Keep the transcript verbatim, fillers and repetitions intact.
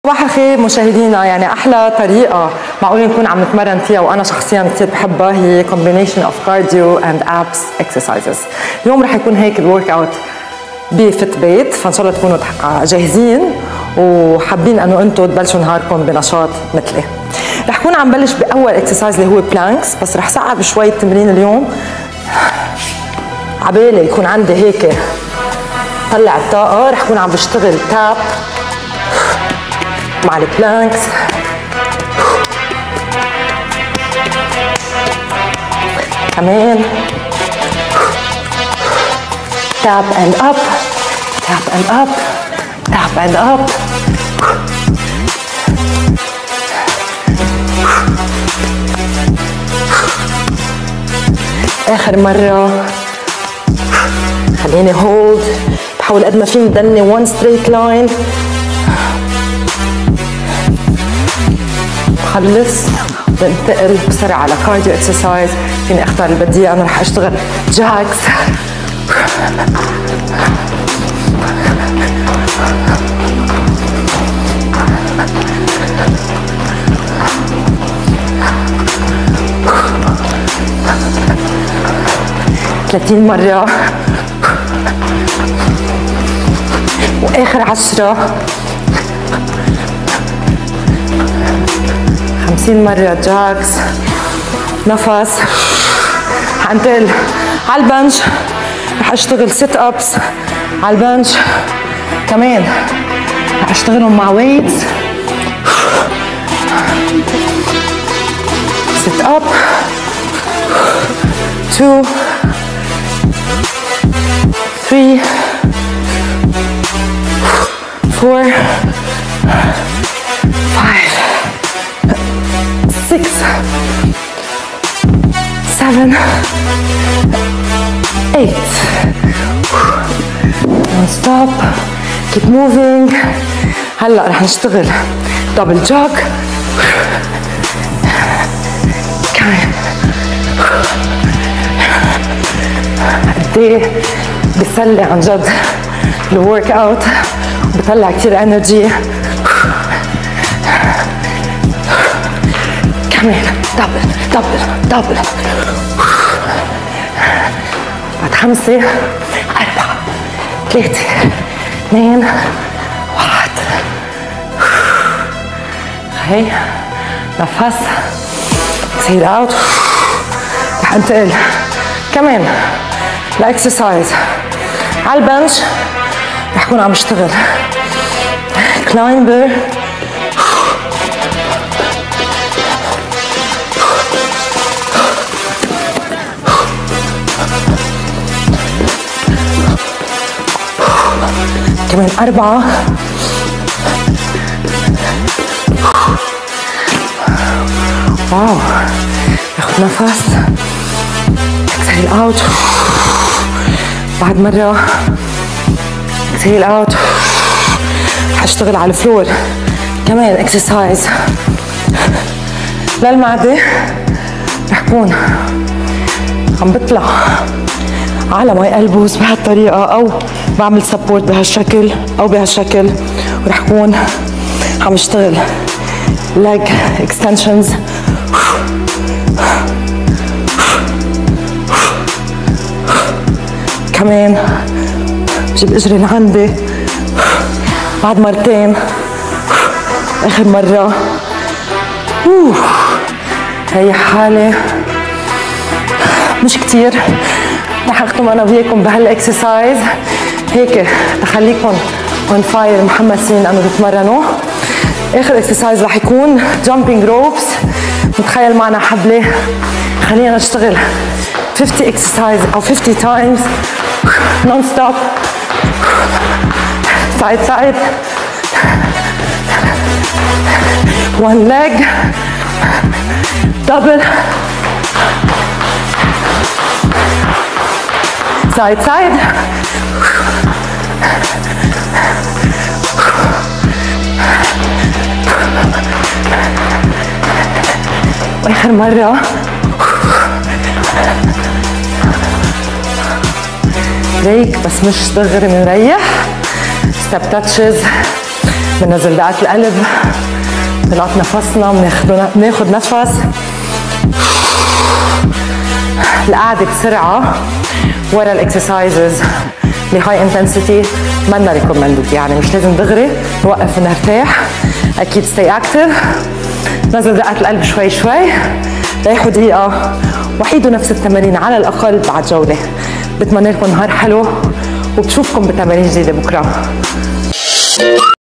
صباح الخير مشاهدينا. يعني احلى طريقه معقول نكون عم نتمرن فيها وانا شخصيا كثير بحبها هي combination of cardio and abs exercises. اليوم رح يكون هيك الورك اوت بفت بيت، فان شاء الله تكونوا جاهزين وحابين انه انتم تبلشوا نهاركم بنشاط مثلي. رح كون عم بلش باول اكسرسايز اللي هو بلانكس، بس رح صعب شوي التمرين اليوم عبالي يكون عندي هيك طلع الطاقه. رح كون عم بشتغل تاب مع البلانكس، كمان تاب اند اب، تاب اند اب، تاب اند اب. اخر مره خليني هولد، بحاول قد ما فيني ضلني وان ستريت لاين. بخلص بنتقل بسرعه على كارديو اكسرسايز. فيني اختار اللي بدي. انا رح اشتغل جاكس، ثلاثين مرة، واخر عشرة خمسين مرة جاكس. نفس. حنتقل على البنش، رح اشتغل سيت ابس على البنش، كمان رح اشتغلهم مع ويتس. سيت اب تو ثري فور فايف six, seven, eight. Don't stop. Keep moving. هلا رح نشتغل دبل جوج. كمان قد ايه بيسلي عن جد الورك اوت، بطلع كثير انرجي. كمان دبل دبل دبل. بعد خمسة، أربعة، ثلاثة، اثنين، واحد. هي نفس. اكسهيل اوت. رح انتقل كمان لاكسرسايز على البنش. رح كون عم اشتغل كلايمبر، كمان أربعة، واو. اخذ نفس، اكسهيل اوت. بعد مرة اكسهيل اوت. حاشتغل على الفلور كمان اكسرسايز للمعدة. رح كون عم بطلع على ماي البوز بهالطريقة، أو بعمل سبورت بهالشكل أو بهالشكل. ورح كون عم اشتغل leg extensions. كمان بجيب اجري لعندي بعد مرتين. اخر مرة. ريح حالي مش كتير. رح اختم انا وياكم بهالاكسرسايز هيك تخليكم اون فاير محمسين انه تتمرنوا. اخر اكسرسايز رح يكون جامبينج روبس. متخيل معنا حبلة. خلينا نشتغل خمسين اكسرسايز او خمسين تايمز نون ستوب. سايد سايد. one leg double side side. واخر مرة بريك، بس مش دغري بنريح. ستيب تاتشز بننزل دقات القلب، بنقط نفسنا، بناخد نفس. القعدة بسرعة ورا الاكسرسايزز بهاي انتنسيتي منا ريكومندد، يعني مش لازم دغري نوقف ونرتاح. اكيد ستي اكتف، نزل دقات القلب شوي شوي، ريحوا دقيقة وعيدوا نفس التمارين على الاقل بعد جولة. بتمنى لكم نهار حلو وبشوفكم بتمارين جديدة بكرة.